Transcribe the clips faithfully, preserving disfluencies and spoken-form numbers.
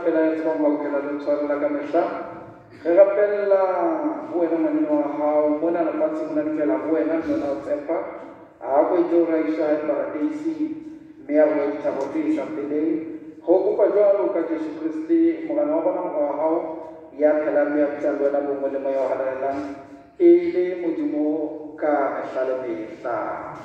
pela ya tswa mo ke la tswa la ka mehla re rapella buena manino wa hao mona na patsi mona fela buena nna o tsepa a go itse ra isa ha paradisi me ya go itse go tisa pele go kopa jwalo ka Jesu Kristi mogana wa bona wa hao ya phela me ya tsalo na bo mo le mo ya halala e le modimo ka hlale mehla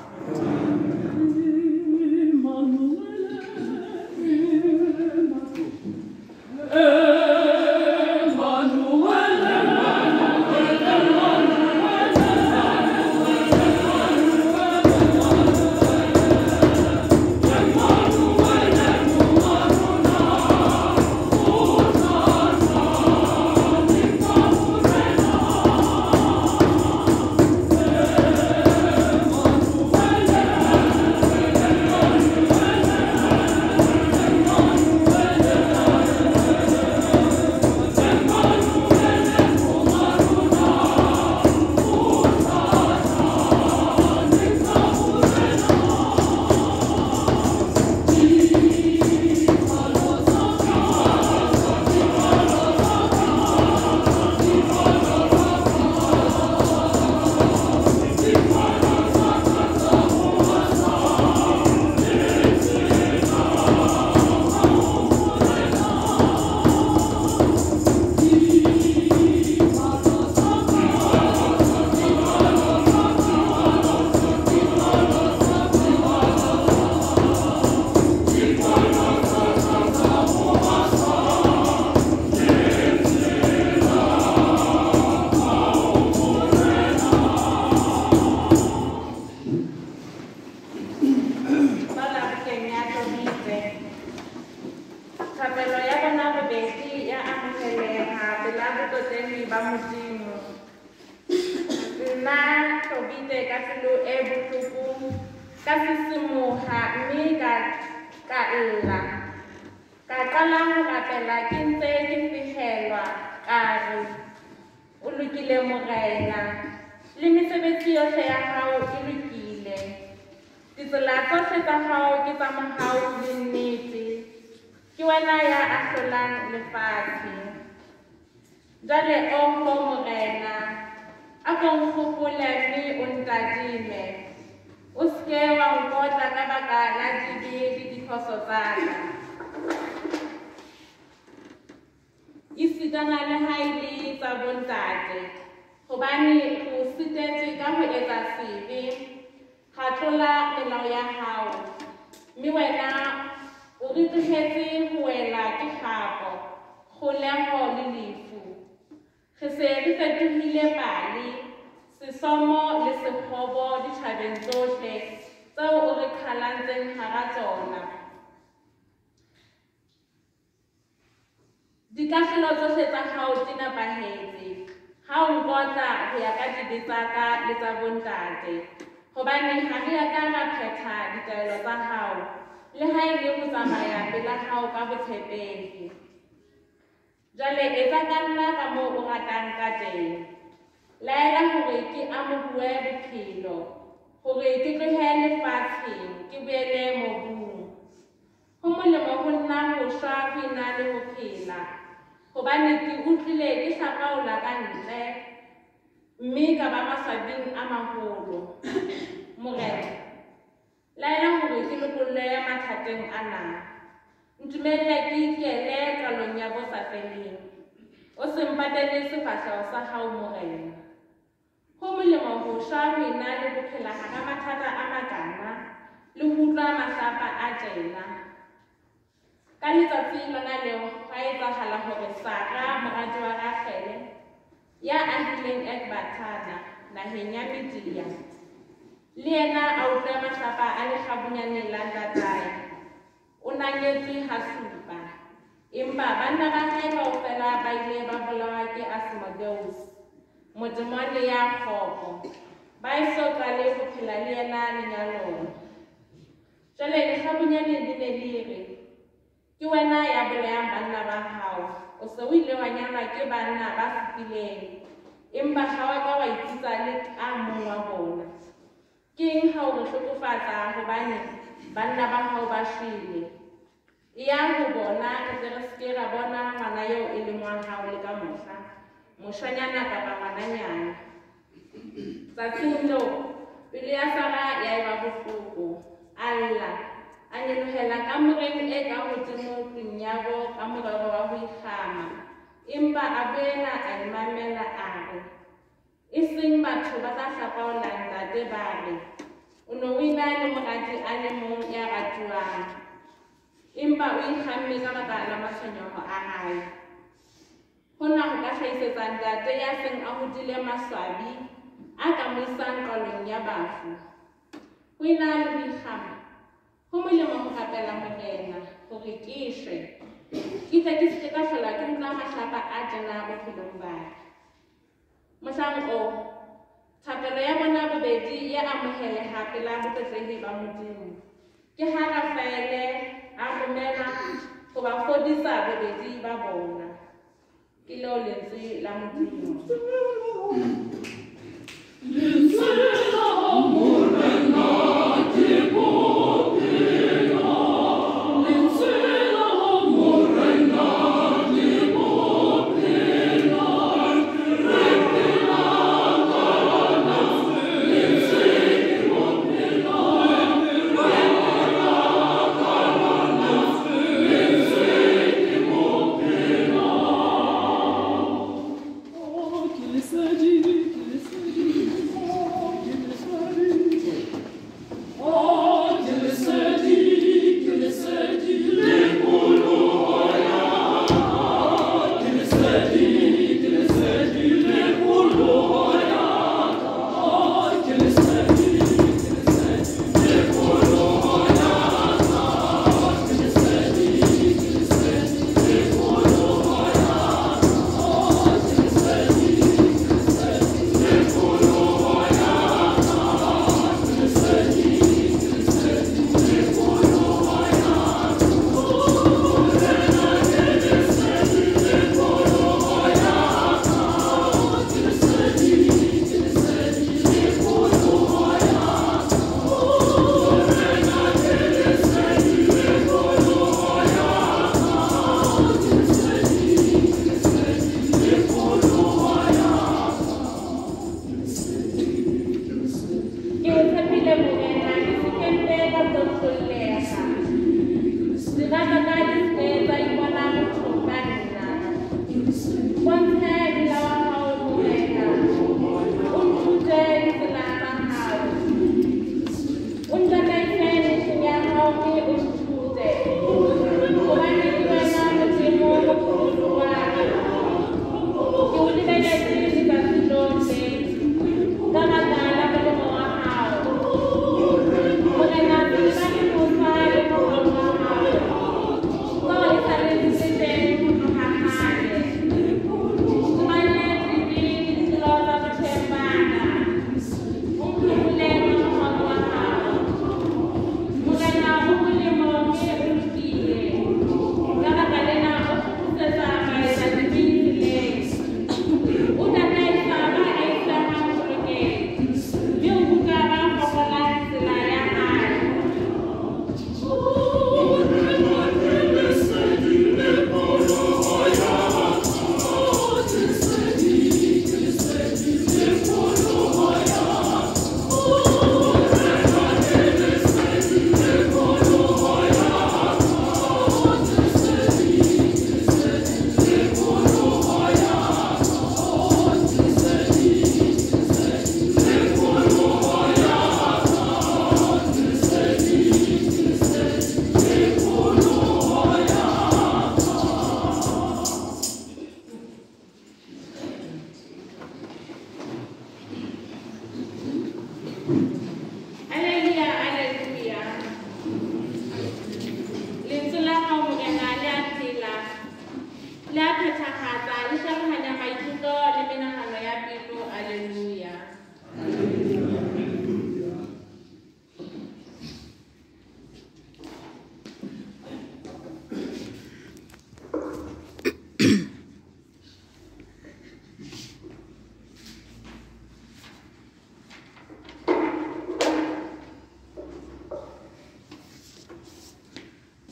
ke wena ya boleang banna ba hao o se o ile wa nyalwa ke banna ba fetileng empa ha wa ka wa itsa le ka mong wa bona ke eng ha o re hlokofatsa hobane banna ba hao ba shwele e ya go bona ke tere se ke ra bona ngwana yo e leng wa hao le ka mohla moshanyana kapa ngwananyana tsatsing leo pele ya Sara ya eba bohloko alla a nyelohela kamoreng e ka hodimo tunyabo ka morero wa ho ikgama empa a boela a imamela a re e seng batho ba tla hlapaola ntate ba re o no o ina le moradi a le mong ya ratuwang empa o ikgamme ka baka la matshwenyeho a hae hona ho ka hlahisetsa ntate ya seng a hodile maswabi a ka mo isang qalong ya bafu ho ina le ho ikgama ho molemo ho rapela morena hore ke shwe ke tle ke se ka hlola ke utlwa mahlapa a tjena bophelong ba ka mohlang o thapelo ya bona bobedi ya amoheleha pela botletlehi ba Modimo ke ha Rafaele a romela ho ba fodisa bobedi ba bona ke leo lentswe la Modimo.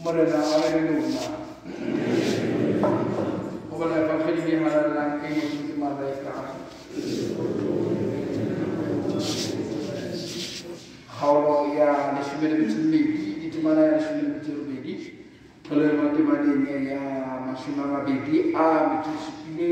Morena aleluya. Obalai pafeli bi halal langke musuh malaika. Kalau ya nisbet betul bedi itu mana nisbet betul bedi. Kalau mati matinya ya masih mama bedi a betul sepile.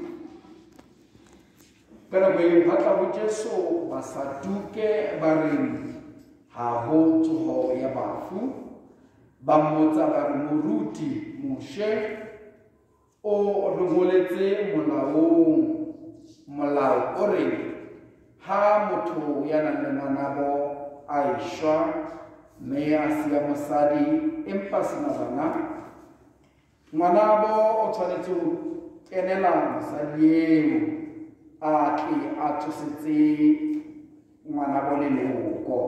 Kalau bayu hata bujeso masa duke barin haho tuho ya bafu. Bamota bamuruti mushe o rungoletse molao molao ore ha motho ya nang le manabo Aisha me asia mosadi empa sena bana manabo o tshwanetse ho kenela mosadi eo a ke a thusetse ngwanabo le loko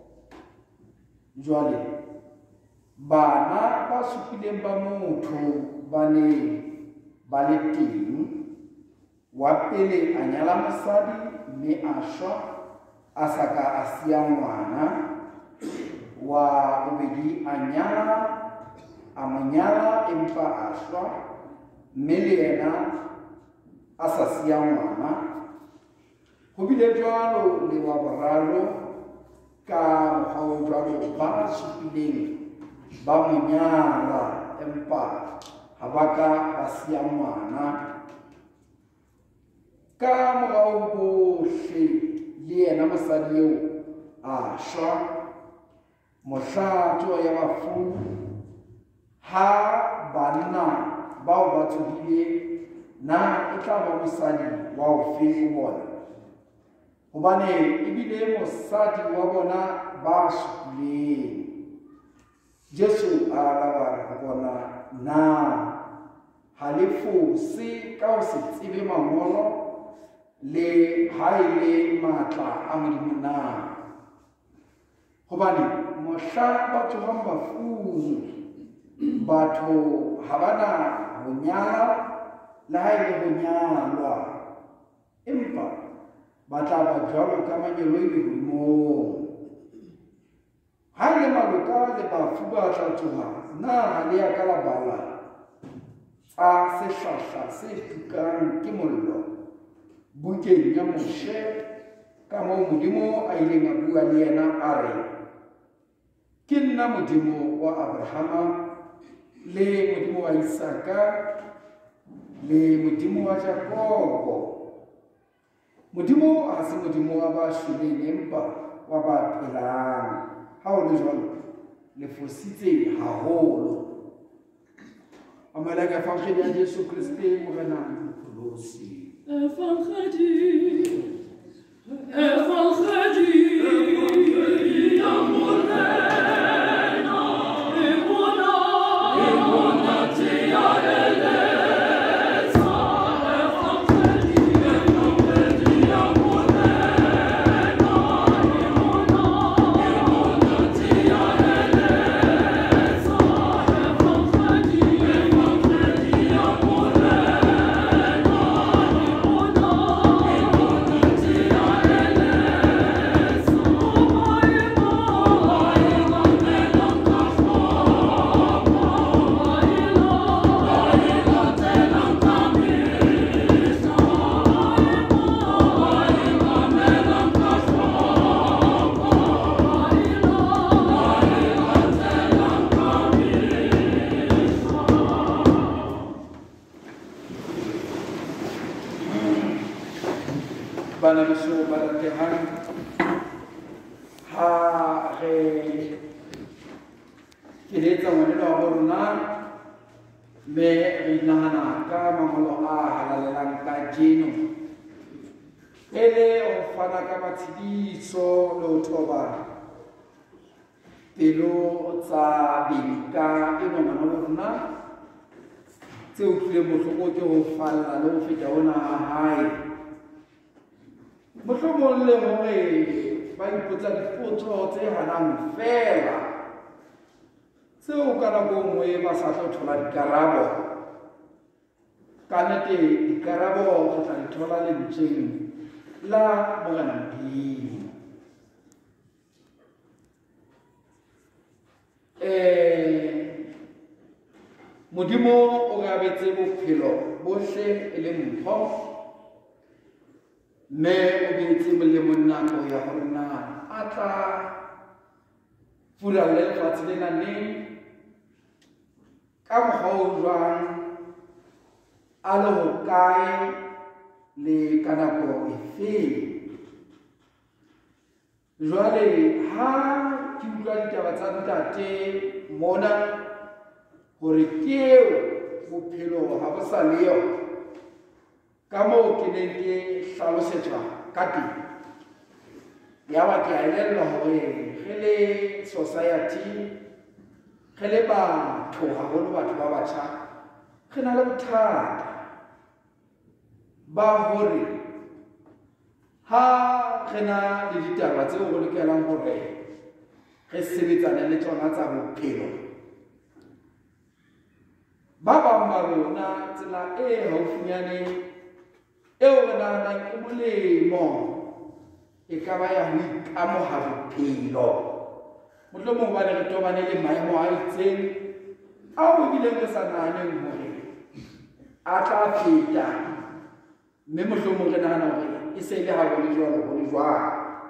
jwale bana ba supileng ba motho ba ne ba le teng wa pele a nyala mosadi mme a shwa a saka a sia ngwana wa bobedi a nyala a mo nyala empa a shwa mme le yena a sa sia ngwana ho bile jwalo le wa boraro ka mokgwa o jwalo ba supileng ba monyala empa habaka basia ngwana ka morao bohle le yena mosadi eo a shwa mohlato ya bafu ha banna bao ba tsubile na e tla ba mosadi wa ho fe bona hobane ebile mosadi wa bona ba supileng Jesu araba bona na halefo se ka o se tsebe mangolo le haile matla a modimo na hobane mohla batho ba mafung batho ha bana ho nyala le haile ho nyalwa empa ba tla ba jwalo ka manyelo e hodimo Hale maluka le bafuba tla tsoha na hale ya ka la bala a se shasha se tukang ke mollo bukeng ya moshe ka mo modimo a ile nga bua le yena a re ke nna modimo wa Abrahama le modimo wa Isaka le modimo wa Jakobo modimo a se modimo wa ba shweleng empa wa ba phelang ha o le jwalo le fositse haholo amalaka famkhedi ya Jesu Kriste morena Kolosi Evankhedi Evankhedi ya morena emona emona te ya ele bana biso balatehan ha re kiletsa ngwanelo wa rona me re nahana ka mangolo a halalelang ka jeno ele o fana ka matshediso le ho thoba pelo tsa benka eno ngwana wa rona tseo tlile bohloko ke ho falla le ho feta hona hae mohlomong le hore ba ipotsa dipotso tse hanang fela tseo ka nako nngwe ba sa tlo thola dikarabo ka nnete dikarabo go tla di thola lentsweng la Morena Modimo eh Modimo o gabetse bophelo bohle e le mpho mme o beetse molemo nako ya hore na a tla fula le lefatshe lena neng ka mokgwa o jwang a le hokae le ka nako efe. Jwale ha ke utlwa ditaba tsa ntate mona hore ke eo bophelo ha bo sa leyo ka moo ke neng ke hlalosetswa ka teng, ya ba ke a elellwa hore re le society re le batho haholo batho ba batjha re na le bothata ba hore ha re na le ditaba tseo re lokelang hore re sebetsane le tsona tsa bophelo. Ba bang ba rona tsela e haufinyane eo re nahanang ke molemo e ka ba ya ho ikamoha bophelo. Mohlomong ba re tobane le maemo a itseng ao ebileng re sa nahaneng hore a tla feta, mme mohlomong re nahana hore e se le ha ho le jwalo ho le jwalo.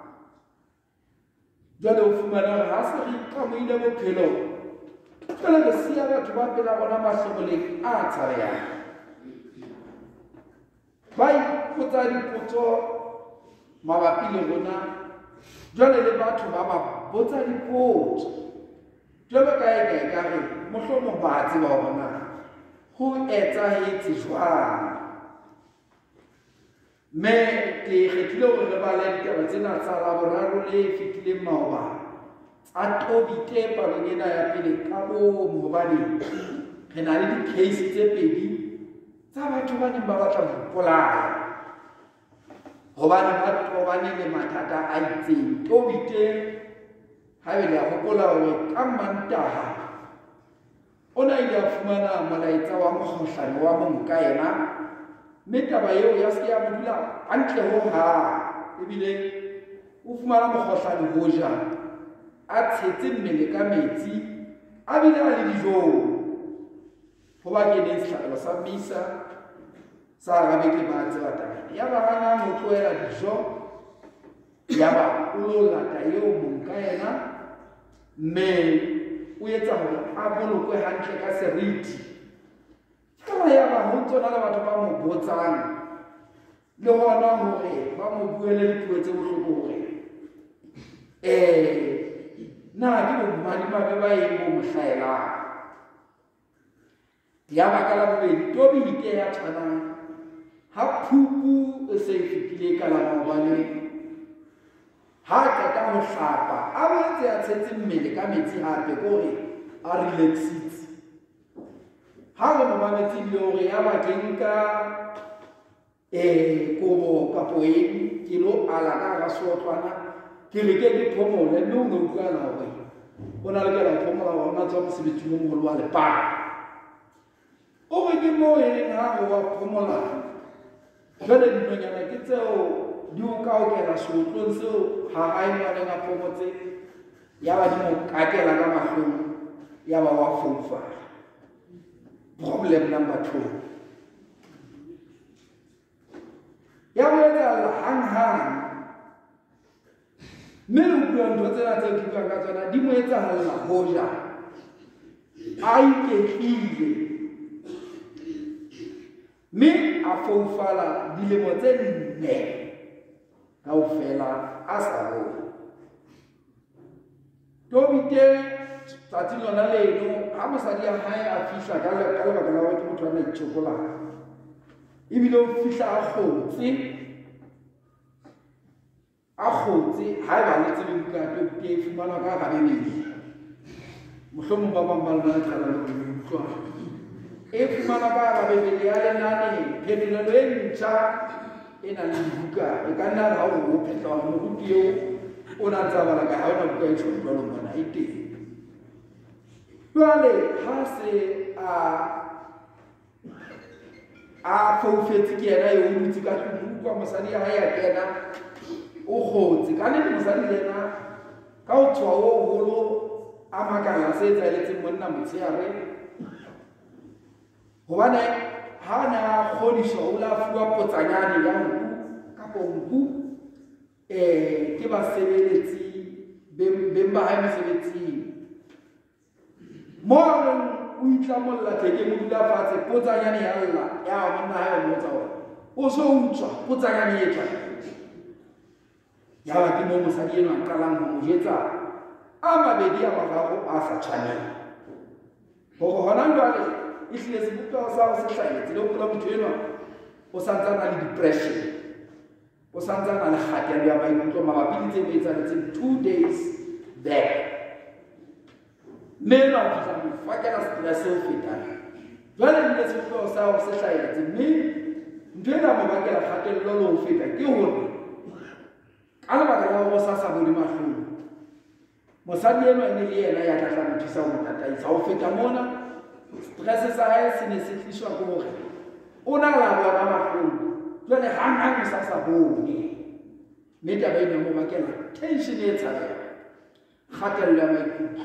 Jwale o fumana hore ha se re ikamohile bophelo jwale re siya batho ba pela rona mahloboleng a tshabehang, ba ipotsa dipotso mabapi le rona, jwale le batho ba ba botsa dipotso jwalo ka e ka ekare mohlomong ba tseba hore na ho etsahetse jwang. Mme ke kgethile hore re bale ditaba tsena tsa Laboraro le fetileng maobane tsa Tobite palong ena ya pele ka bomo, hobane re na le di-case tse pedi tsa batho ba neng ba batla ho ipolaya hobane ba tobane le mathata a itseng. Tobite ha e le a hopola hore ka Mantaha o na ile a fumana molaetsa wa mokgohlane wa monka yena, mme taba eo ya se ya mo dula hantle ho ha ebile o fumana mokgohlane ho ja a tshetse mmele ka metsi a bile a le dijong ho ba keneng sehlabelo sa misa sa Arabeke ba tseba taba ya ba hana mo tlohela dijo ya ba o lo lata eo monka yena, mme o etsa hore a bolokwe hantle ka seriti. Kala ya ba ho tsona le batho ba mo botsang le hona hore ba mo buele dipuo tse bohloko hore eh na ke bo madimabe ba eng bo mohlaelang. Ya ba ka la bobedi Tobite ya tshwanang ha Phupu e se e fetile ka la maobane ha qeta ho hlapa a boetse a tshetse mmele ka metsi hape kore a relaxitse. Ha re mo mametse le hore ya ba ke nka eh kobo kapo eng ke lo ala ka ga sotlwana ke re ke ke phomole, mme o no utlwana hore o na le ka la phomola wa ona tswa mosebetsi o moholo wa lepala. O re ke mo e ha wa phomola jwale dinonyana ke tseo di o ka o kena sotlong seo ha a e ngwaneng a phomotse ya ba di mo kakela ka mahlong ya ba wa fofa. Problem number two. Ya boetsahala hanghang, mme le utlwa ntho tsena tseo ke buang ka tsona di mo etsahala hoja a iketlile, mme a foufala dilemo tse nne kaofela a sa lohe. Tobite tsatsing lona leno ha mosadi ya hae a fihla ka lebaka la hore ke motho a na itjhokola ebile o fihla a kgotse a kgotse ha e ba le tsebe buka Tobite e fumanwa ka hara bebele. Mohlomong ba bang ba lona le tla le utlwa e fumanwa ka hara bebele ya lenane phetolelo e ntjha e nang le buka e ka nna ha o phetla wa moruti eo o na tsabala ka ha ona buka e tshweu jwalo mona e teng. Jwale ha se a a foufetse ke yena eo o dutse ka tlung kwa mosadi ya hae ya kena o kgotse ka nnete mosadi le yena ka ho tswa o holo a makala se etsahetseng monna motshehare hobane ha na kgodiswa o la fuwa potsanyane ya nku kapo nku eh ke basebeletsi beng ba hae mesebetsing mo o itlamolla teke mo dula fatshe potsanyane ya lla ya monna ha o motsa ona o so utswa potsanyane e tla ya ba ke mo mosadi eno a qalang ho mo jetsa a mabedi a mararo a sa tshwaneng hore hona jwale e hlile sebopeho sa ho se hlahetse le hopola motho enwa o santse a na le depression o santse a na le kgatello ya maikutlo mabapi le tse etsahetseng two days back mme enwa o fihla mo fakela stress ho fetang jwale le sebopeho sa ho se hlahetse mme ntho ena mo bakela kgatello le ho feta ke hore ka lebaka la hore o sa sa bone mahlong mosadi eno e ne le yena ya tla tla mo thusa ho tataisa ho feta mona stress sa hae se ne se tliswa ke hore o na la bona mahlong jwale hang-hang o sa sa bone mme taba eno mo bakela tension e tshabela kgatello ya maikutlo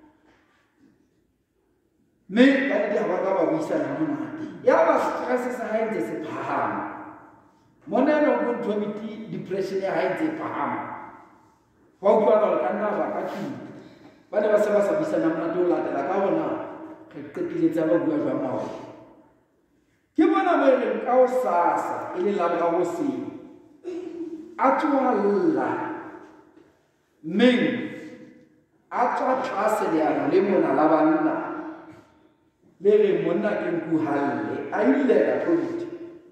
mme ka di ha ba ka ba buisana monate ya ba stress sa hae ntse se phahama mona no go ntobiti depression ya hae ntse phahama wa utlwa ka nna ba ka tlung ba ne ba se ba sa buisana monate o latela ka bona re qetiletse ba bua jwa mawa ke bona mo re ka o sasa e le la ga go se a tswalla men a tswa tlase le ana le mona la banna le re monna ke nku halle a ile ka tobiti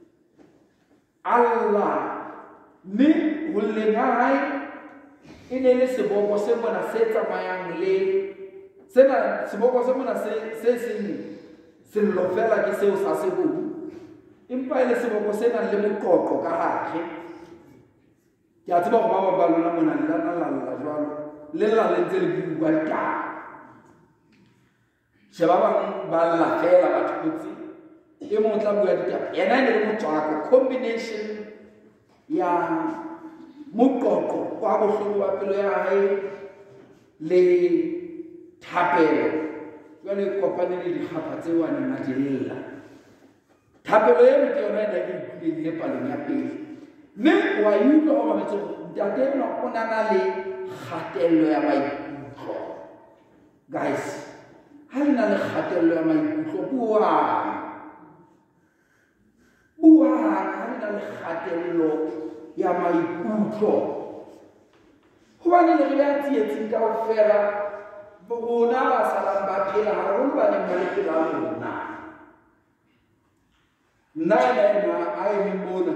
Allah mme ho le hae e ne le seboko se mona se tsamayang le sena seboko se mona se se seng se lo fela ke seo sa se bua empa ile seboko se na le moqoqo ka hare ke a tseba go ba ba lona mona le lana la la jwalo le la le ntse le bua ta sheba ba ba la fela ba thutsi e mo tla bua ditaba yena ne le motswako combination ya moqoqo wa bohloko wa pelo ya hae le thapelo jwale kopane le dikgapa tseo a neng a di lla thapelo eno ke yona e ke ipulelile palong ya pele mme wa e utlwa go mametse ntate enwa o na na le kgatello ya maikutlo guys ha le na le kgatello ya maikutlo buang buang ha le na le kgatello ya maikutlo hobane le re ya tsietseng kaofela bona ba salang ba phela haholo ba neng ba le phela rona nna ena a e mmona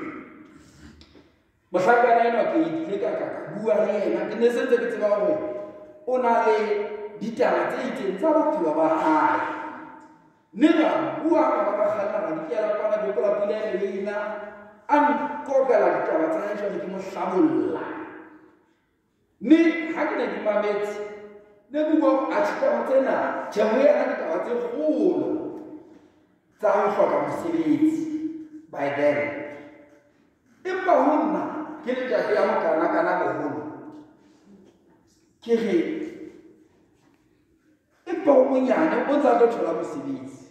mohlakana ena ke ile ka ka bua le yena ke ne sentse ke tseba hore o na le ditaba tse itseng tsa bophelo ba hae mme ra bua ka ba kgalla ba dikela kwana bokola pula e leina a nkokela ditaba tsa hae jwale ke mo hlabolla mme ha ke ne ke mametse ne bua a ditaba tsena tjhebo ya ditaba tse kgolo tsa ho hloka mosebetsi by then empa honna ke le tjate ya mokana kana boholo ke re empa o monyane o tsa tlo thola mosebetsi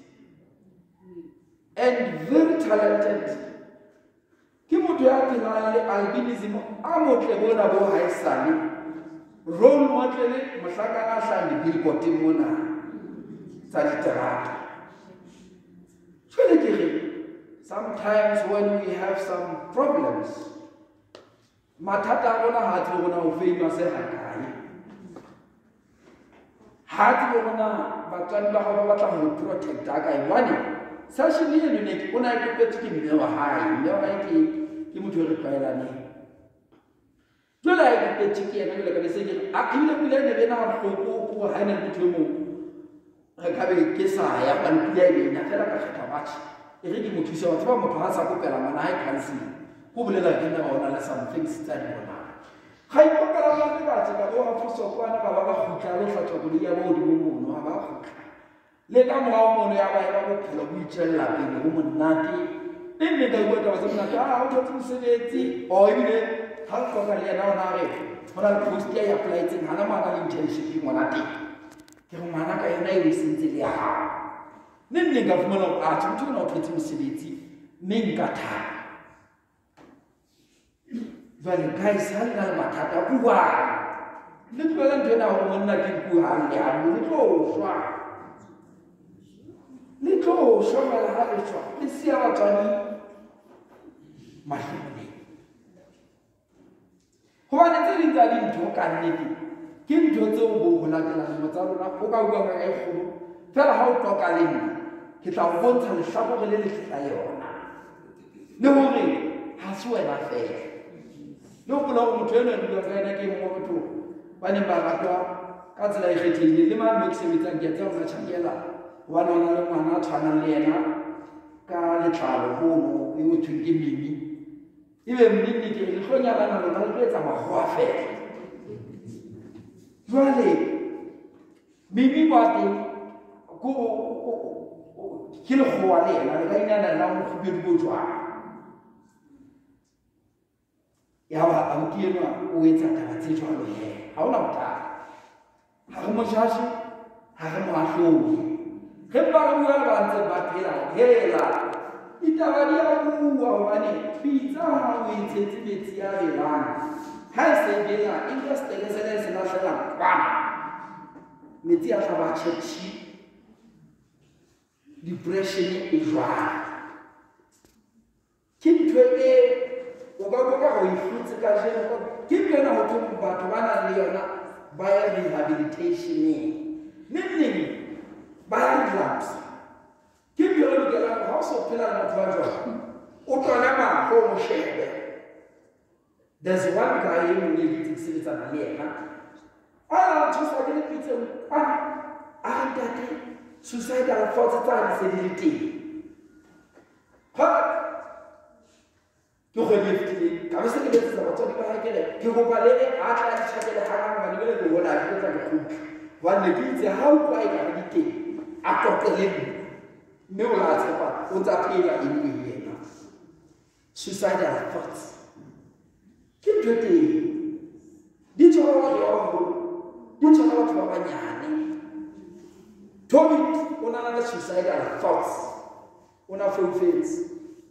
and very talented ke motho ya phelang le albinism a motle bona bo haesale role model mohlakana hlande billboard mona tsa diterata jwale ke re sometimes when we have some problems mathata a rona ha tse rona ho famous ha kae ha tse rona batswadi ba ga ba batla ho protect ka ibane sashini eno ne ke ona ke petse ke mme wa hae mme wa hae ke ke motho re tlaelane jwale ke petse ke ena le ka be se ke a ile pula ne bena go go ha ne motho mo re ka be ke sa ya ba pula ile na fela ka kgetha batho e re ke motho se wa tsaba motho ha sa kopela mana hae kansi go bolela ke nna ba ona la something se tsa di bona ga e kopela ba ke batho ka bo ha foso kwa na ba ba khutla le hlatsa go ya bo di mo mono ba khutla le ka mo ga mono ya ba ya go phela go itshella pele go monate e ne ka go taba se monate a o tlo mosebetsi o ebile ha go ka le yena ona re bona le post ya apply tse hana mana le internship monate ke go mana ka yena e sentse le ha neng neng ka fumana hore a tjhe motho ona o thotse mosebetsi mme nka thata jwale guys ha le na le mathata buang le tlohela ntho ena hore monna ke buang le hano le tlo shwa le tlo shwa mala ha le shwa le siya batswadi mahlomong hobane tse ding tsa dintho ka nnete ke ntho tseo bo go latela mo tsa rona o ka bua ka e kgolo fela ha o toka le nna ke tla go bontsha lehlakore le letle la yona le hore ha se wena fela le ho bula go motho eno a dula ka ena ke mo motho ba ne ba ratwa ka tsela e kgethehileng le mang mo ke sebetsang ke tsaya hona tjhakela hobane hona le ngwana a tshwanang le yena ka letlalo bono e ho thweng ke Mimi ebe mmini ke re tlo nyalana lona le tlo etsa makgowa fela jwale Mimi ba teng ko ke lekgowa le yena le ka inana la mo khubedu bo jwang ya ba abuti enwa o etsa taba tse jwalo he ha ona bothata ha re mo jaje ha re mo ahlole ge ba bua ba ntse ba phela hela itaba di a bua hobane pitsa ha o itsetse metsi a belang ha e se bela industry se le se la hlela ba metsi a tla ba tšhetši depression e jwang ke ntho e o ka boka go ifutse ka jeno ke tsena go thoma batho ba nang le yona ba ya rehabilitation neng neng ba ya relapse ke ntho e lokelang ga o so phela le batho ba jwalo o tlwana mago mo shebe there's one guy e mong e ke sebetsana le yena a la thusa ke le pitse a a ntate suicidal thoughts tsa se di le teng ha ke go le fitile ka be se ke letsa batho ba ha kele ke go balele a tla di tshakele ha ga ba le go bona ke tsa go wa ne ke itse ha o kwa e ka di teng a totele mme o la tshepa o tsa phela e le yena suicidal thoughts ke tlote di tswa wa ya go di tswa batho ba banyane Toby ona na suicidal thoughts ona fulfills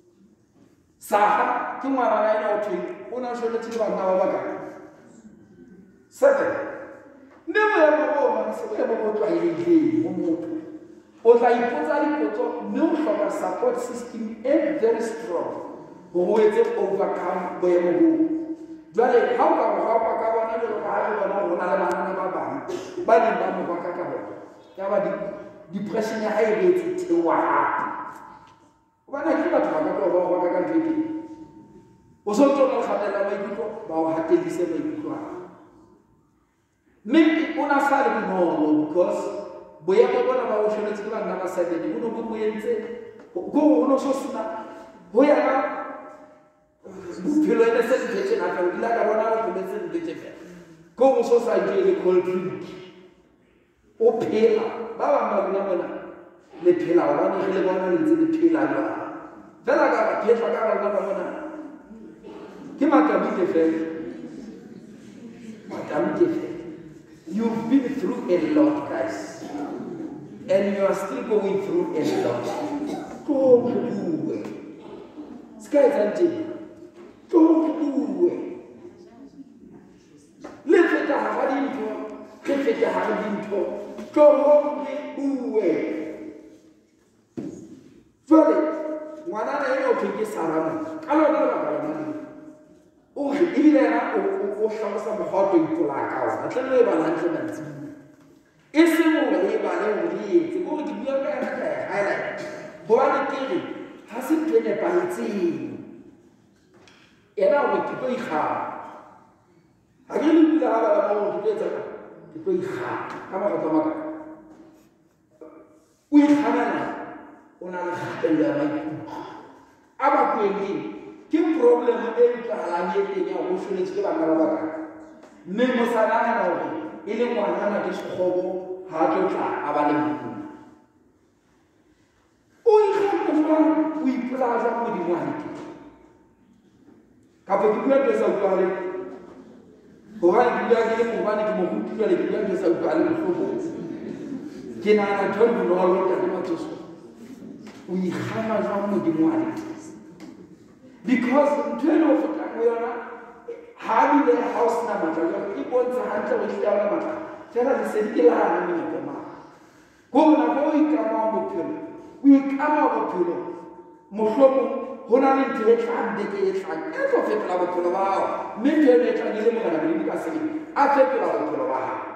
Saha ke ngwana na ina o thwe ona shweletse le bana ba baka seven mme mo ya mo ma se mo ya mo twa ile mo motho o tla ipotsa dipotso mme o hloka support system e very strong go go etse overcome boemo bo jwale ha o ka go ga ka bona le ga le bona go na le bana ba bang ba le ba mo ba ka ka bona ya ba di depression ya hae e etse tewa bana ke batho ba ka go ba ka ka ntwe o so tsona khatela ba ikutlo ba o hatelise ba ikutlo mme ona sa le no because boemo bona ba o shweletse ke bana ba seven go no go entse go no so sina ho ya ka bophelo ene se ntse na ka o dila ka bona o tsetse ntse fe go go so sa ile cold drink o phela ba ba ba bona bona le phela ba ne le bona le ntse le phela ba fela ka ba phela ka ba ba bona ke makabi ke fe makabi ke fe you've been through a lot guys and you are still going through a lot go buwe sky zante go buwe le feta ha dintho ke feta ha dintho go buwe fole ngwana na ene o pheke saramo ka lona ba ba lona o ile na o o hlalosa mohato ipola ka ona tla le ba lantle mantsi e se mo le ba le o le etse go di bua ka ena ka highlight ho ba le kere ha se tene pa ntsi ena o ke tlo ikga ha ke le bula ba ba mo ke tsetsa ke tlo ikga ka ba go maka o ikgana ona le kgatello ya maikutlo a ba kweng ke problem e tlalang e teng ya go shweletse ke bana ba baka mme mo sa nagana gore e le ngwana na ke sekgobo ha tlo tla a ba le motho o ikgapela jwang o ipola jwang mo dingwane kapo ke bua tse sa utlwale hobane ke bua ke le mobane ke mo gutula le ke bua tse sa utlwale bohloko ke nagana ntho bonolo ka ke matsoso o ikgama jwang modimo wa letsosi because ntho e le ho feta ho yona ha bile ha o sena matla jwang e bontsha hantle ho hlaya ka matla fela le se di la hana menyako ma go na go ikama bophelo o ikama bophelo mohlomong ho na le ntho e tlang beke e tlang e tlo fetola bophelo ba hao mme ntho e tlang ile mogala Modimo ka sebe a fetola bophelo ba hao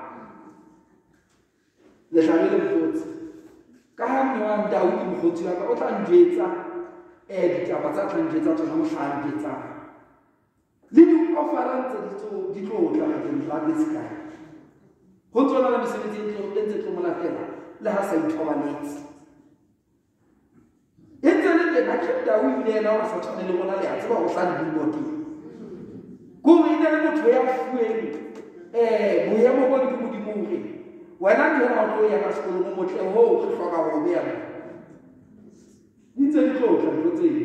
le tlamehile botse ka ha mme wa Daudi mokgotsi wa ka o tla njwetsa eh ditaba tsa tla njwetsa tsona mohlang njwetsa le di offerance di tlo di tlo tla ka di la diska ho tsona le mesebetsi e tlo e ntse tlo molatela le ha sa ithobanetse e ntse le tena ke Daudi le yena wa sa tshwane le bona le a tseba go tla di boti go re ene le motho ya fueng eh boemo bo di modimo re wena ke na o ya ka sekolo mo motle ho go hloka go bea ntse di tlo tla tlo tse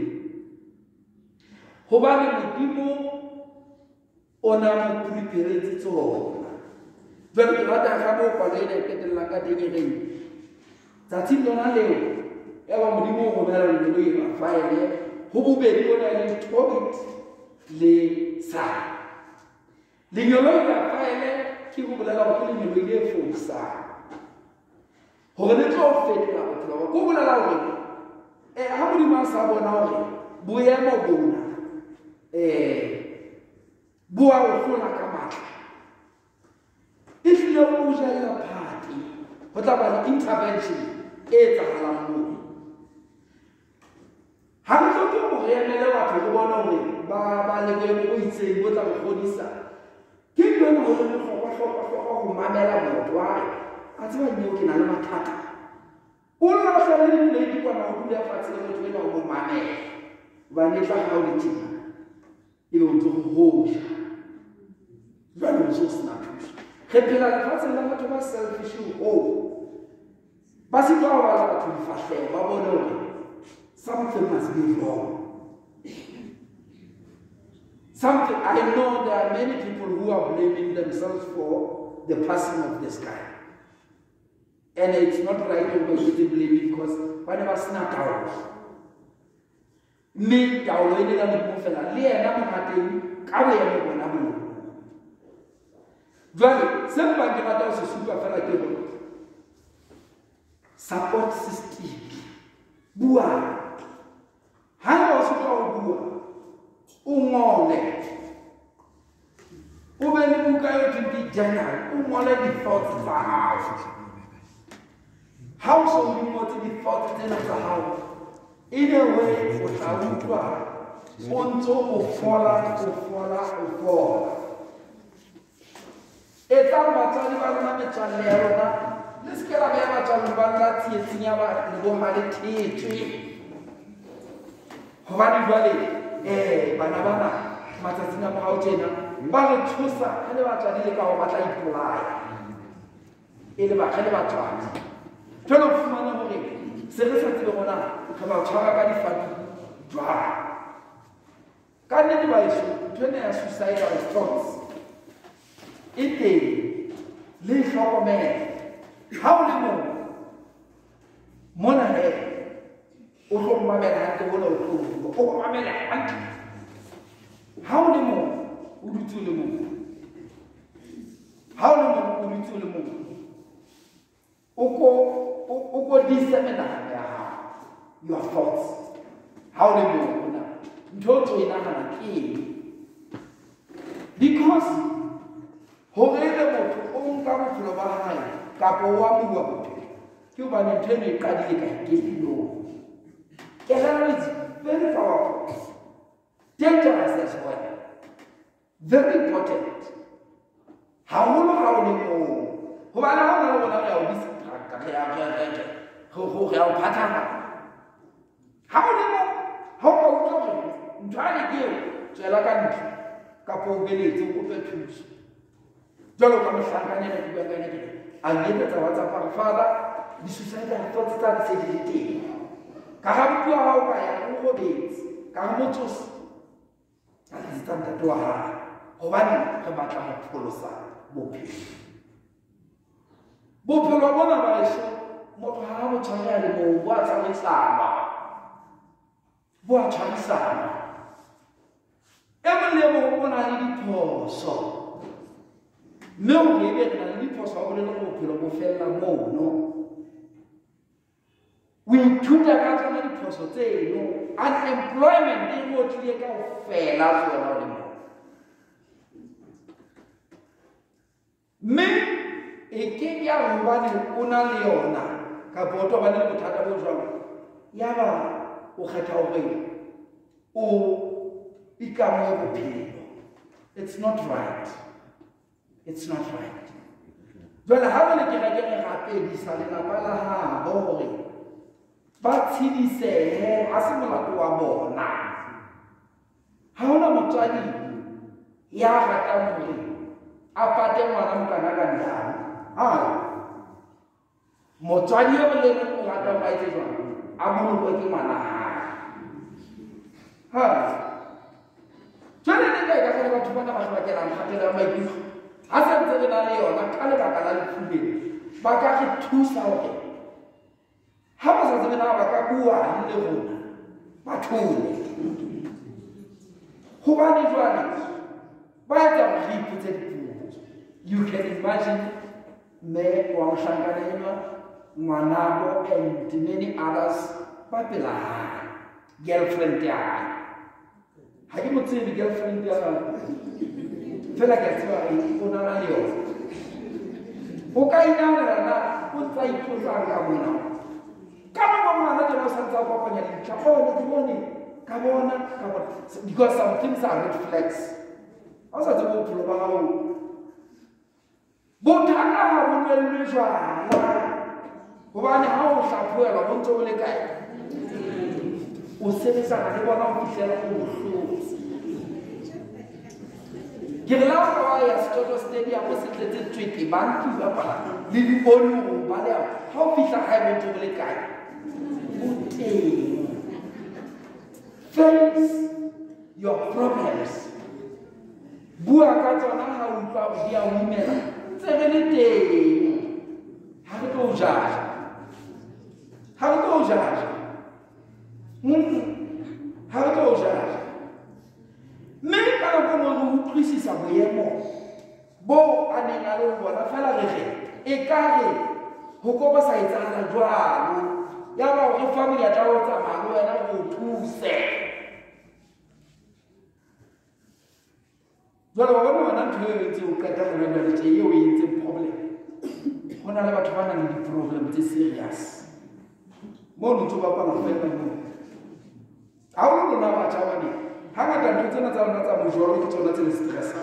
ho ba le modimo ona mo prepare tsona jwale ke rata ga mo kwa le ke tella ka teng e tsa tsi lona leo ya ba modimo go bela le le ba faele ho bobedi bona le tobit le sa le nyolo ya faele ke go bolela go le nyolo ile fosa hore le tlo fetla bophelo ba go bolela hore eh ha modimo a sa bona hore boemo bona eh bua o hlola ka matla e hlile o jalla phati ho tla ba le intervention e tsahalang moo ha re tlo go re emele batho go bona hore ba ba le boemo bo itseng bo tla go godisa ke bona ho le go hloka hloka go mamela motho wa a tseba nneo ke na le mathata o la sa le le di kwa na o dula fatshe le motho ena o mo mamela ba ne tla ga o le tina e o ntse go hoja ba no so sna thuso re phela le fatshe le batho ba selfish o ba se tla ba la batho difahle ba bona hore something must be wrong. Something, I know there are many people who are blaming themselves for the passing of this guy. And it's not right to be blaming because whenever snap out, me, I will end up with Mufela, Lea, Namatin, Kawe, and Nabu. Well, somebody got a super fella support system. Bua. How was it all Bua? Umole. Ubeni Mukayo to be general. Umole the fourth of the house. How so you want to be fourth of the house? In a way, what I would do. Onto of Fola, of Fola, of Fola. It's all about Taliban Chalera. Let's get a better Taliban Tiaba and go had a tea. Hobani Valley, eh, Banabana, Matatina Mautena, Balachusa, and about Tadika or Matai Pulai. Eleva Caneva. Turn off Manamori, Celesta to the Mona, come out Chagani dry. Can you do turn a suicidal thoughts? It is Lee Shopper Man. How do you know? Mona head. Oh, my man, I don't know. Oh, my man, how the moon would you to the moon? How the moon would you to the moon? Oko, Oko, this seminar, your thoughts. How the moon? Don't you know a king? Because, however, own come from behind, Capo, Cuban and Tony Cadillac give you. Kelana is very powerful, dangerous as well, very important. How long how do you know? Who are now going to this? Who are Patana? How do you know? How about trying to give Jalagan Capo Billy to open truth? Jolo comes Santana to be again. I give it to what's father. The society I thought that said it. Kahabu hao kaya uko base, kahamutus. Alisitanda tu ha. Hobani kama kama polosa bopi. Bopi lo bona baisho. Moto hao changani mo wata misama. bo a tshwarisana e mong le mong o na le diphoso mme o re ebe re na le diphoso ga bolele go bophelo bo felela mono o ithuta ka tsona diphoso tseno unemployment e go tlile ka go fela tsona o le mo mme e ke ya gobane o na le yona ka boto ba le bothata bo jwang ya ba o kgetha gore o ikamoye bophelo. It's not right. It's not right. Jwale ha ba le ke reke re rapedisa lelapa la habo gore ba tshidisehe a se molato wa bona. Ha hona motswadi ya ratang gore a pate ngwana mokana ka ndana. Ah. Motswadi yo le mo rata ba itse jwang a mo go ke ngwana ha. Ha. Jwale ne ka ka batho bana ba ba ke la khatela maikutlo. Ha se ntse re na le yona ka le baka la lefube. Ba ka re thusa hore ha ba sa tsena ba ka bua le rona. Ba thole. Ho ba ne jwale ba etsa re iputse dipotso. You can imagine me wa mshangana ena ngwanabo and many others ba pela girlfriend ya ha ke motse di girlfriend ya fela ke tswa e ona na leo o ka ina na o tsa ipotsa ka bona ka mo mwana ke mo santsa go kopanya di tshapone di bone ka bona ka bona because some things are red flags asa tse mo pholo ba gago bothata ha bo nwelle jwana gobane ha o hlaphoelwa bo ntse o le kae o sebetsana le bona o fihlela go bohloko ke re la o ka ya Stoto Stadium o se tletse twete banki ba pala le dipone ba le ha o fihla gae bo ntse o le kae o teng face your problems bua ka tsona ha o utlwa o dia o imela tsebe le teng ha re tlo jaja ha re tlo jaja ha re tlo jaja mme ka nako mo re utlwisisa boemo bo a neng a le bona fela re re e ka re go ko ba sa etsagala jwalo ya ba go fa monyatla o tsamaya le wena go thuse jwale ba bona wena ntho e etse o qeta go nna le tse eo e entse problem go na le batho ba nang le di-problem tse serious mo ntho ba pala fela mo ha o lona ba tsa bane ha ngata ntho tsena tsa rona tsa mojoro ke tsona tse le stressa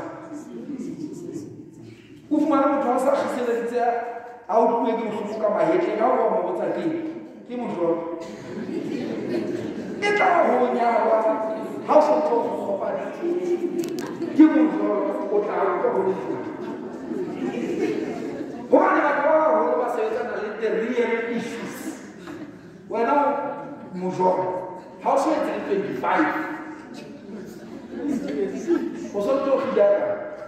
o fumana motho a sa kgiseleditse a o tluwe ke bohloko ka mahetleng ha o ba mo botsa teng ke mojoro e tla go nyawa ha o sa ntho go kopana ke mojoro o tla go go One of our was the real issues. Well, now, Mujor, how should I tell twenty-five? Also, talk together.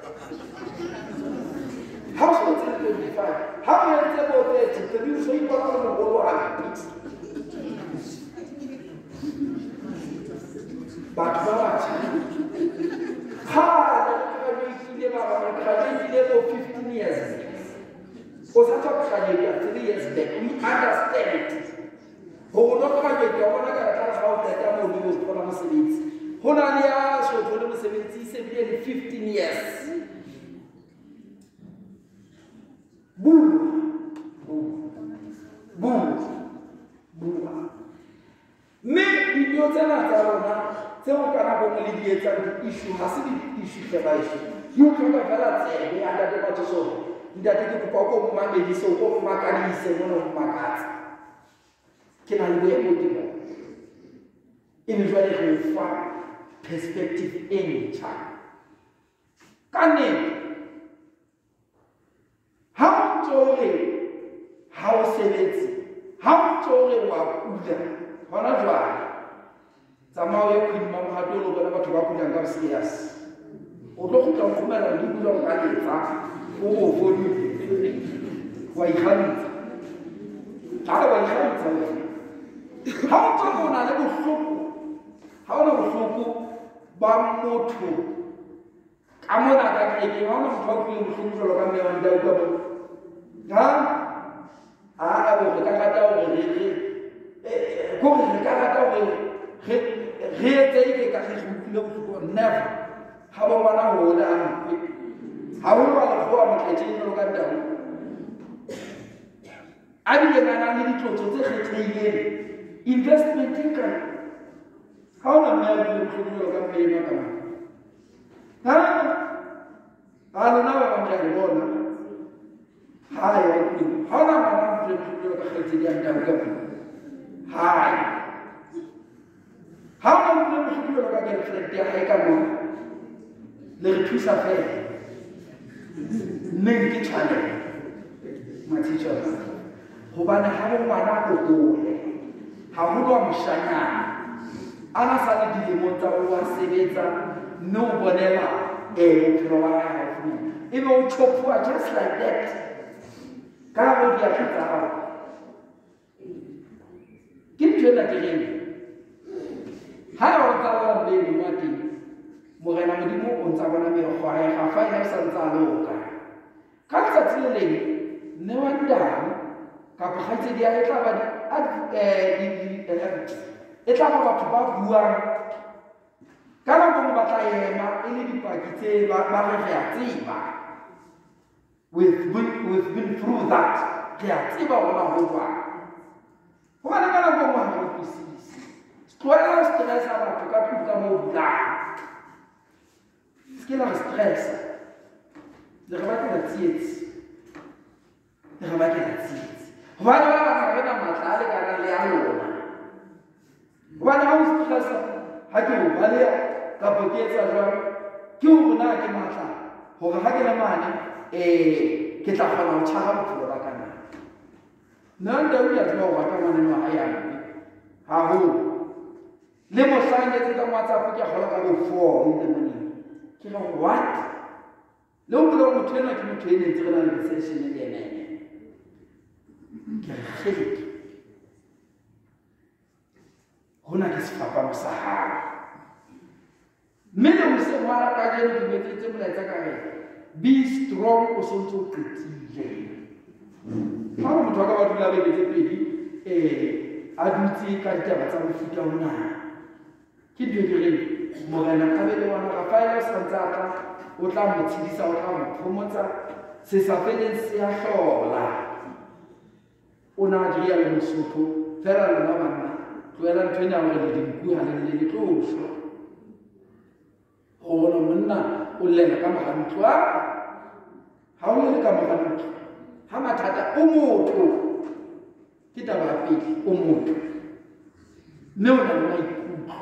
How should I tell twenty-five? How do I tell about thirty? The new people are going to go on. But what? How do I fifteen years? Because I talk about three years back, we understand it. Who will not graduate, I want to get out that I will use for the seventies. Honalia, so for the seventies, fifteen years. Boom. Boom. Boom. Boom. Mais il y a un tas c'est un cas où on dit que issue, c'est une issue qui est pas issue. Il y a un cas où il y a un cas où ndati kupoko kumamedisa uko kumakanise ngono kumakati kena liwe motivo individually refa perspective encha kane how tore how sebetsi how tore wa kula hona jwa tsamawe khwima mhatolo bona batho ba kula ka serious o tlo go tla khumela le bula ka letsa o voli wa ikhantsha ha wa ikhantsha ha o tsona le bohloko ha ona bohloko ba motho ka mona ka kerekeng ha ona motho a utlwileng bohloko jwalo ka mme wa ntate ka bo ha a a bo re ka rata hore re re ko re ka rata hore re re etse eke ka re utlwile bohloko never ha ba bona ho la ha ho ba le go a motletseng jwalo ka ntate a bile ba na le ditlotso tse kgethehileng investment e ka ha ona mme a utlwile bohloko jwalo ka mme ena ka ha ha lona ba ba ntse le bona hai wa ku ha ona mama a utlwile bohloko jwalo ka kgethehileng ya ntate ka hai ha ona utlwile bohloko jwalo ka girlfriend ya hae ka mona le re thusa fela nne ke tshwane matitjha hobane ha bo ngwana go gole ha ho lwa moshanyana ana sa le dilemo tsa ho sebetsa mme o bonela eh bophelo ba hae ebe o chopwa just like that ka go dia tsa hao ke tshela ke reng ha o tsala le le mati morena modimo o ntsa bona me go hae ga fa ya sa ntsa loka ka tsatsi le leng ne wa ndang ka phatse dia e tla ba eh e tla ba batho ba buang kana mo ba tla ema e le dipaki tse ba ba re ya tsiba with with been through that ya tsiba bona ho ba ho ba kana mo mo ha go sisi tloela stress a batho ka thuka mo bla skela stress le re ba ke tsietsi le re ba ke tsietsi ba ba ba ba matla le kana le a lona ba na ho stress ha ke o ba le ka boketsa jwang ke o bona ke matla hore ha ke le mane eh ke tla kgona ho tshaba bophelo ba kana nna nda o ya tla ho rata ngwana wa hae ha ho le mo hlanye tse ka WhatsApp ke kgola ka bo four in the morning ke re what le o tlo mo thena ke mo thene ntse re na le session le yena ke re hona ke sefapano sa hao mme le ho se mara ka jeno ke betsetse molaetsa ka re be strong o sontso qetile ha motho ka ba dula be betse pedi eh a dutse ka ditaba tsa mofuta ona ke dio di reng morena ka be le wana ka faela sa ntsaka o tla mo tshedisa o tla mo phomotsa se sa feleng se a hlola ona di ya le mosotho fela le ba bana tloela ntwena hore le dinku ha le le tlosho o bona monna o lela ka magantwa ha o le ka magantwa ha mathata o motho ke taba ya pele o motho mme o na le maikutlo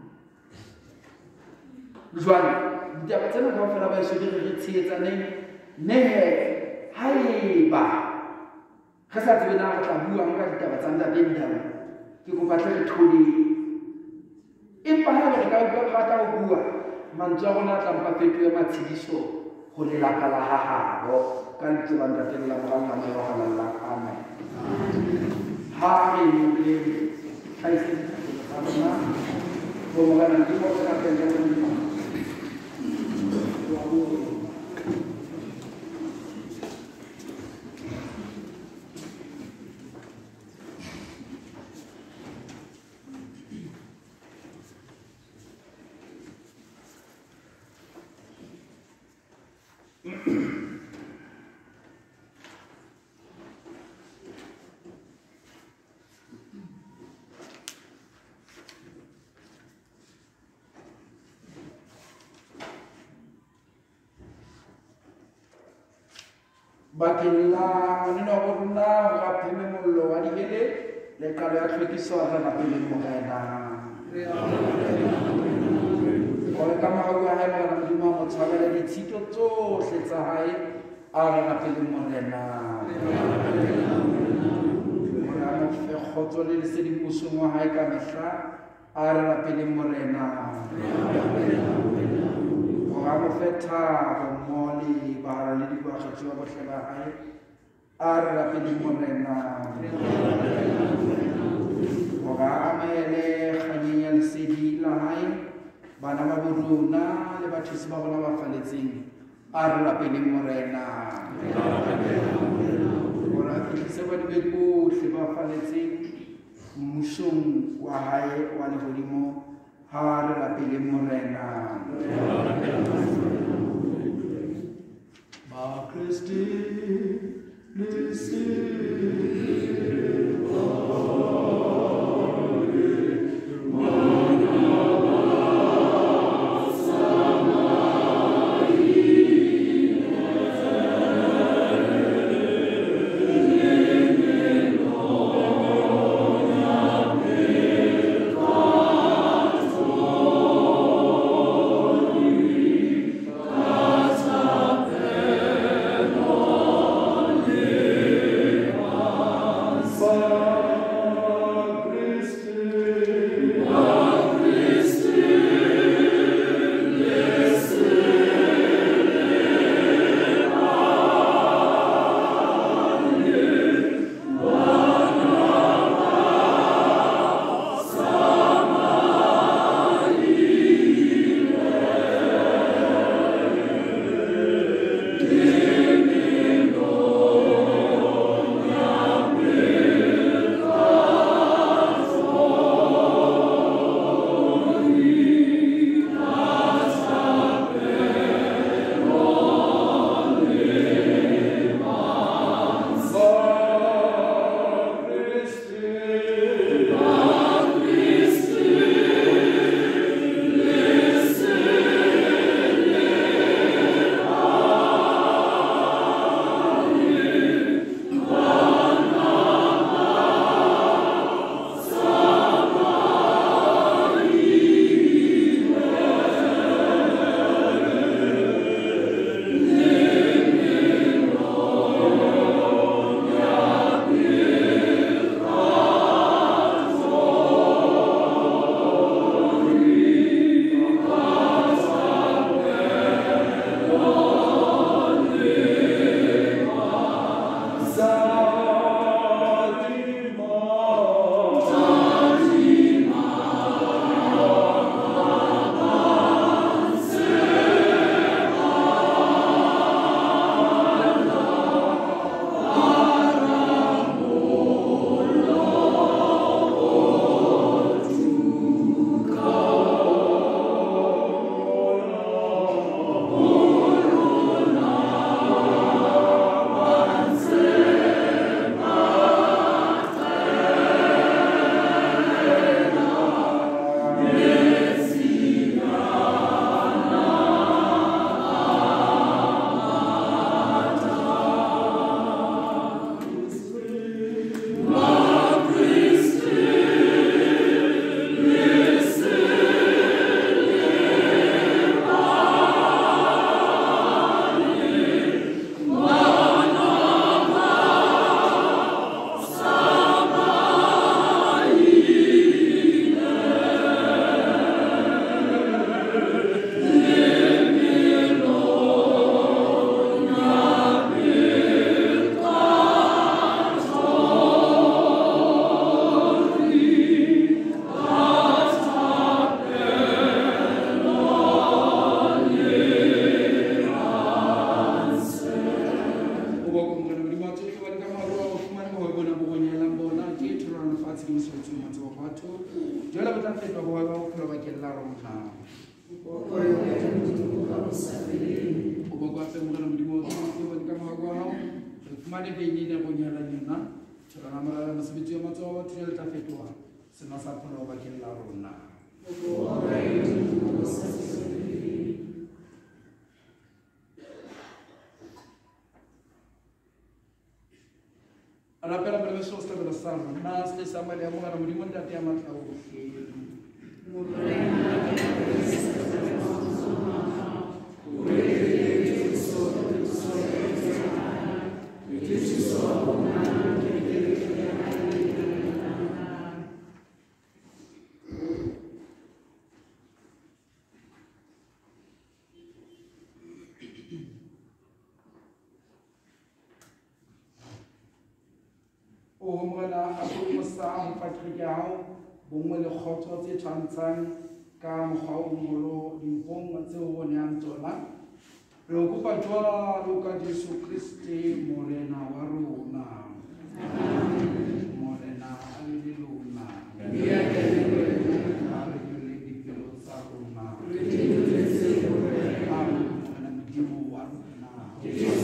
jwale ditaba tsena ka fela ba e shebe re tsheetsaneng nehe haeba re sa tsebe na re tla buang ka ditaba tsa ntate Ndaba ke go batla re thole empa ha re ka bua rata ho bua mantswe a rona tla mpa fetoe matshediso ho lelapa la ha habo ka ntse ba ntate la morala mo wa halalla amen ha re le thaise ka bona go mo kana di mo ka pele mo bakeng la ngwanena wa rona ho rapheme mollo wa dihele le qalo ya tlhwekiso a rena pele morena gore ka mahabu a hae morena modimo a mo tshwarela ditshito tsohle tsa hae a rena pele morena gore a mo fe kgotso le lesedimosong wa hae ka mehla a rena pele morena ga mo fetha mo le ba le di ba kgetho ba bohle ba hae a re la pele morena go ga amele kganyeng ya lesedi la hae bana ba borona le bathusi ba bona ba faletseng a re lapeleng morena ora fihlise ba dibe bohle ba faletseng mmusong wa hae wa lehodimo ha re lapeleng morena ba Kristi bongwe le kgotso tse tshwantshang ka mokgwa o mogolo dimpong tseo o neang tsona. Re o kopa jwalo ka Jesu Kriste morena wa rona. Morena a le le lona. A re le dipelo tsa rona. A re morena Modimo wa rona. Re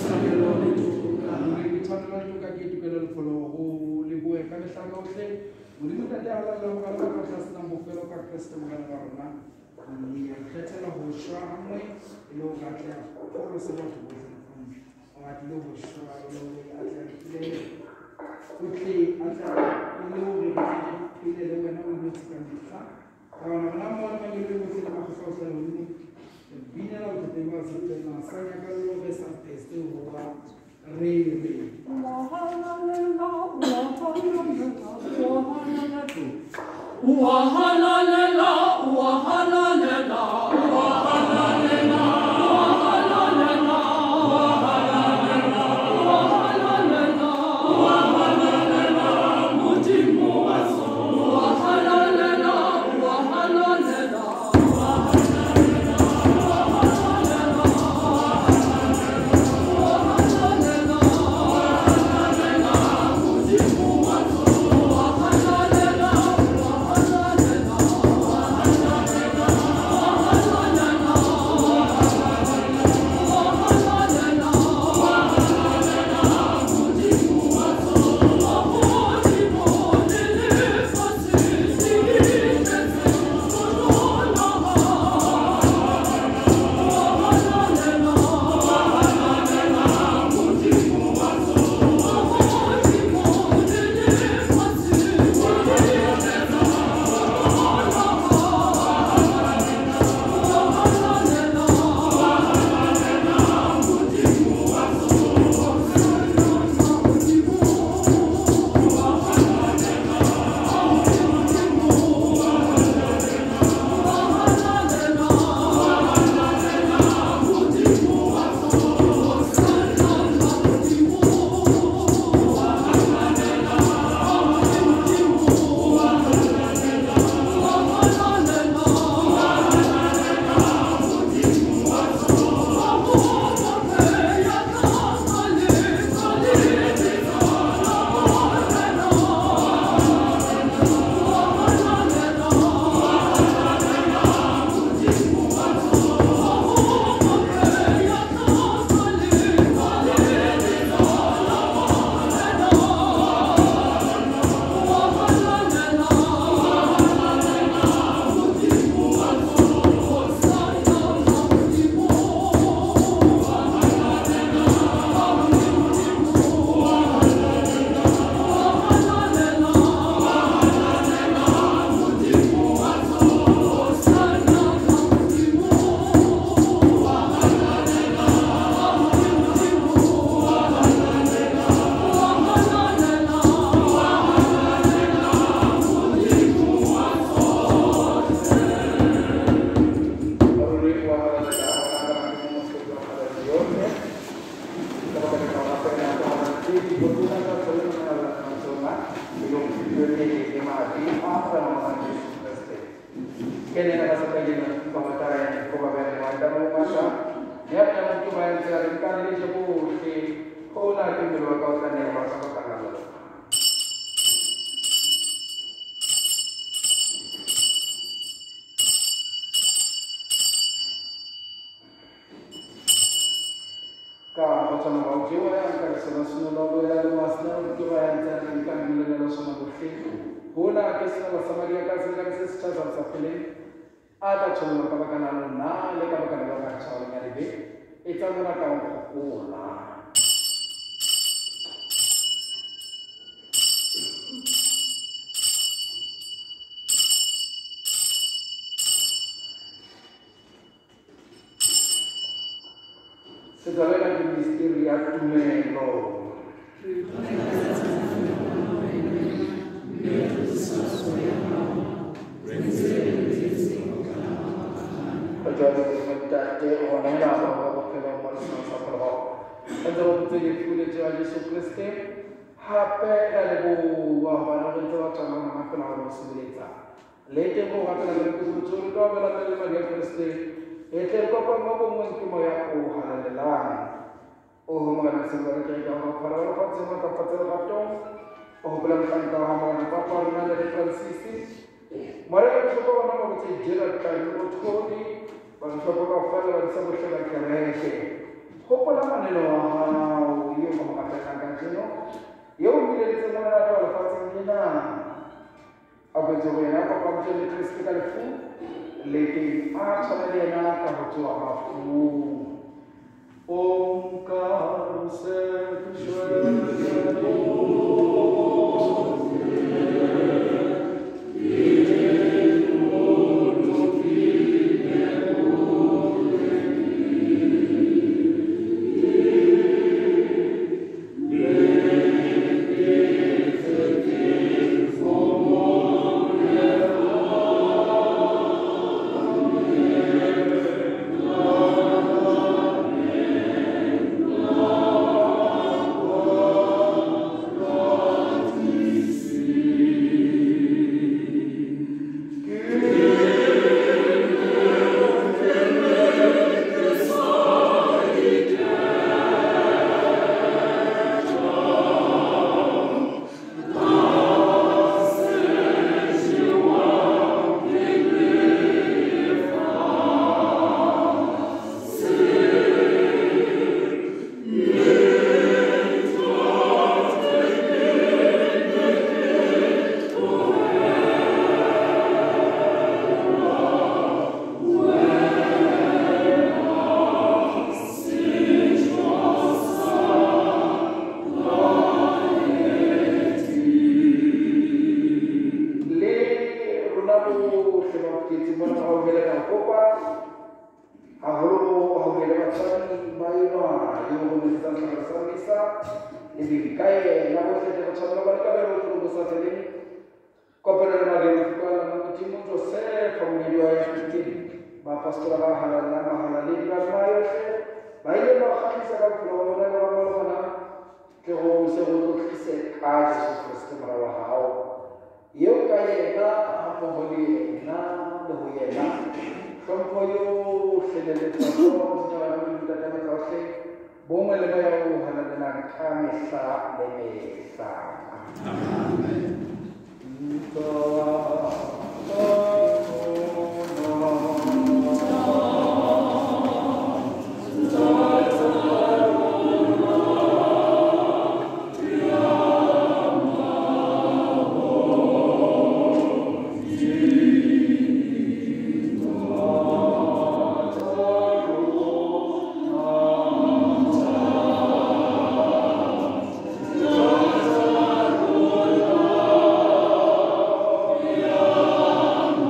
tshwanela tuka ke tukelo lefolo go le boe ka mehla kaohle. Modimo tate a lalela go gala ka tlase na bofelo ka Kriste morena wa rona. Re kgethela go shwa gangwe e le go katla kgolo se batho bohle o batlile go shwa e le gore a tla tlile o tle a tla e le gore pele le wena o ile ka metlha ka bona bona mo ba ile go tsela go tlhosa le go binela go teng ba se tena sa ya ka lo be sa teste go ba re re Wahalalela, wahalalela, wahalalela, wahalalela, wahalalela, wahalalela, wahalalela, Mujimu waso, wahalalela, wahalalela, wahalalela, wahalalela, wahalalela, wahalalela, Mujimu waso, wahalalela. lete ko hakana le ku tsul ko bela le Maria Kriste ete ko pa mo mo ki mo ya ko halalang o mo na se ba ke ka ko para ko se mo ka patel ka to o bela kan ka mo na pa pa na le Francisi Maria ko ko na mo te jera ka ko ko ni ba ko ko ka fa le sa mo se ka ke re ko pa la manelo ha yo mo ka ta kan sino yo mi le se mo na to la fa se ni na अब जो है ना तो कम से कम crystal फू लेकिन आज हमें लेना का जो आपको ओंकार से Oh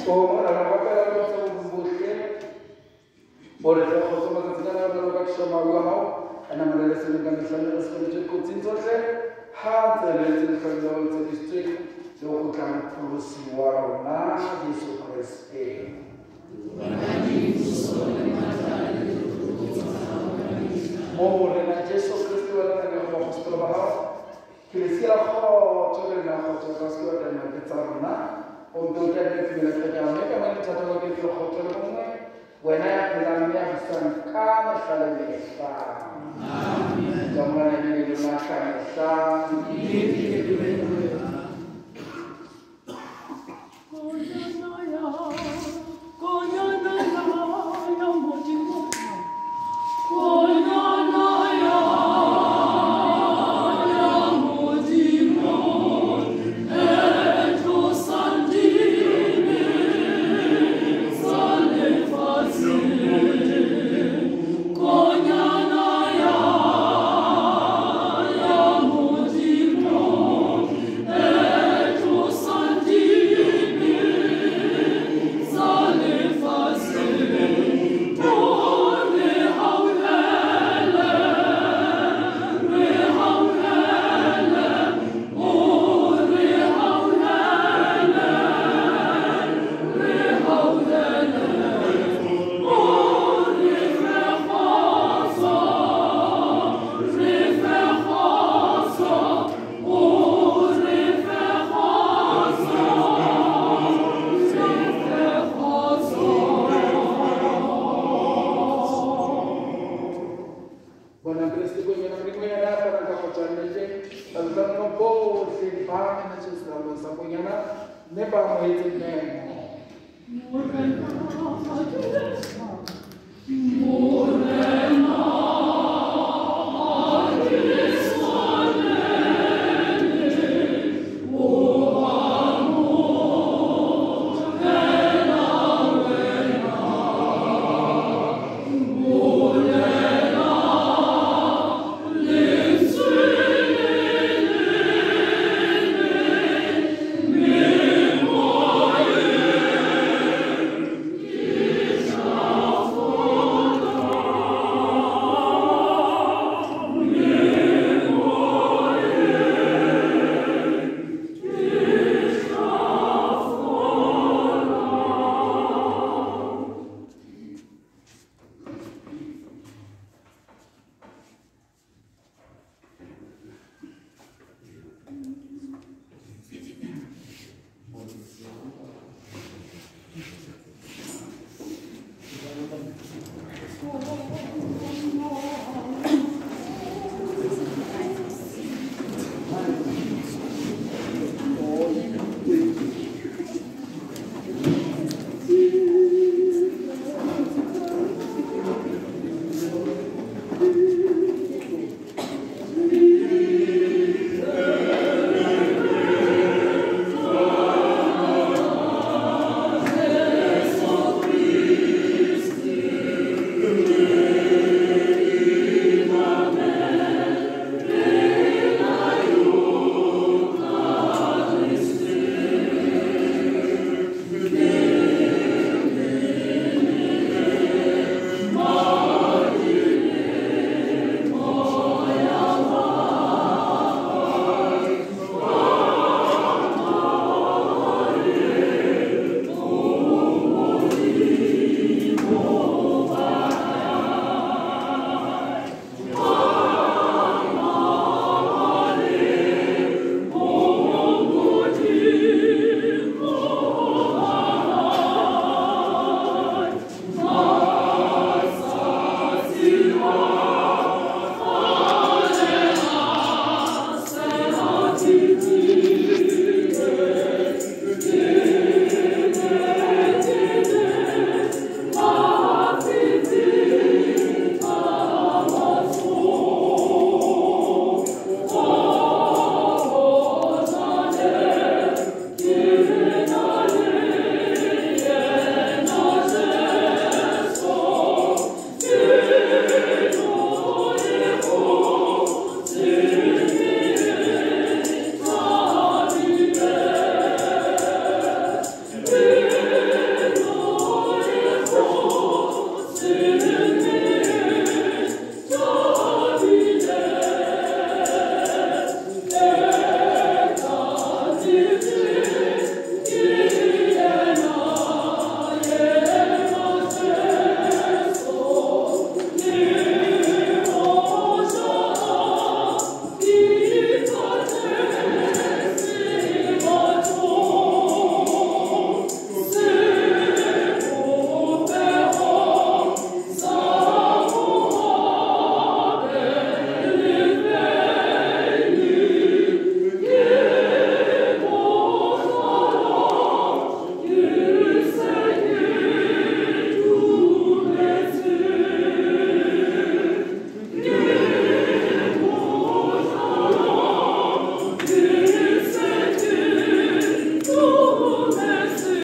O ala kapela lo sa bubuke. Ore sa ko sa mga sinana na lo ka siya maglahaw. Ana malala sa mga misalnya sa mga ko tinsote. Ha sa lesen sa lo sa district do ko kan purusi waro na Yesu Kristo. More na Yesu Kristo wala na ng apostol bahaw. Kilisia ko choke na ko choke ko na na kitarna. Untuk jadi film terjamah, kami catat lagi film hotel rumah. Wena filmnya bisa kami saling besar. Jangan ini dimakan besar. Morena